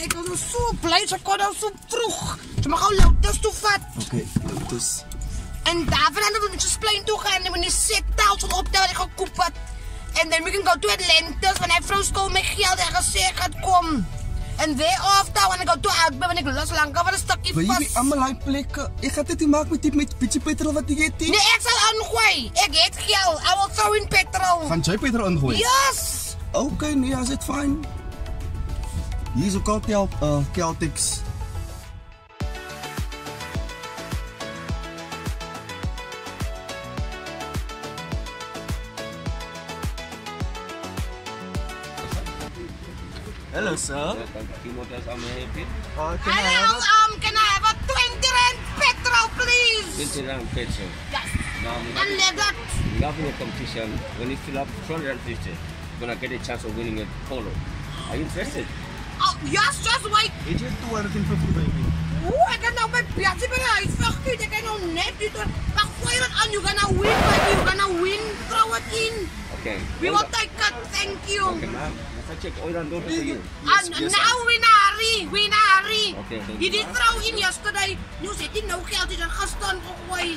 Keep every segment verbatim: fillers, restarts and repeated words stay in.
ik was zo blij, ze kon al zo vroeg. Ze mag al Lotus toe vat. Oké, okay, Lotus. En daarvan hadden we met je plein toe gaan en we een set taals op dat ik gekoop had. En dan moet ik go to Atlantis, want hij vrouw school met geld en gezegd gaat komen. En weer aftal en ik ga toe uit ben, want ik las lang over een stukje vast. Maar je allemaal uit plekken. Ik ga dit niet maken met die met beetje petrol wat je eet. Nee, ik zal aangooien. Ik eet geld. I will throw in petrol. Gaan jij petrol aangooien? Yes! Oké, okay, nee, is het fijn. Hier is ook al uh, Celtics. Hello, sir. Uh, can Hello, um, can I have a twenty rand petrol, please? twenty rand petrol. Yes. Now, And let that. we have a competition. When you fill up two hundred fifty, you're gonna get a chance of winning a polo. Are you interested? Oh, yes, just wait. It is two hundred fifty, baby. Oeh, ik kan nou mijn piatje bij de huis vergiet. Ik kan nou net niet doen. Maar gooi het aan. You're gonna win, baby. You're gonna win. Throw it in. Okay. We will take it. Thank you. Okay, ma'am. Let's check oil and water for you. And now we nari. We nari. Okay, thank You you. did throw in yesterday. Nu zit hij nou geld in een gaston gegooid.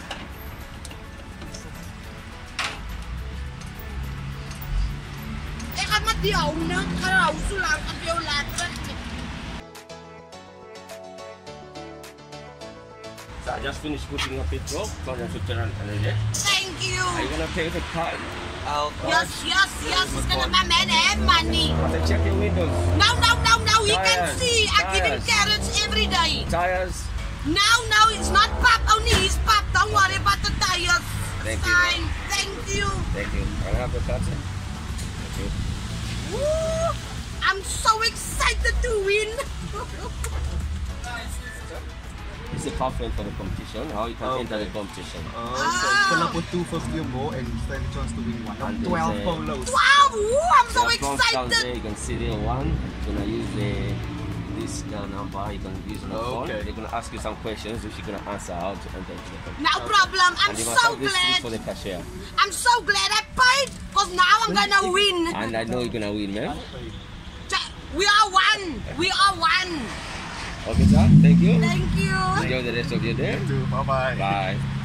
Ik ga met die houden. Ik ga nou zo lang als jou later. So I just finished putting up petrol. two hundred fifty rand and it. Thank you. Are you gonna pay the card? I'll Yes, yes, yes. It's gonna my man have money. So check your windows. No, no, no, no. He can Tires, see. I give him tires. carrots every day. Tires. No, no, it's not pop. Only his pop. Don't worry about the tires. Thank you. Fine. Thank you. Thank you. I have the card. Thank you. Woo! I'm so excited to win. It's a pathway for the competition. How you can Okay. enter the competition. Uh, so fill up with two fifty or more and stand a chance to win one. And there's twelve a- polos. Wow! Woo, I'm so There are twelve counts there. excited. You can see there one. You're gonna use the this uh, number. You can use on the phone. Okay. They're gonna ask you some questions which you're gonna answer how to enter into the competition. No problem. I'm And you must so have this slip for glad. the cashier. I'm so glad I paid because now I'm gonna win. And I know you're gonna win, man. We are one. We are one. Okay, sir. Thank you. Thank you. Enjoy the rest of your day. Bye bye. Bye.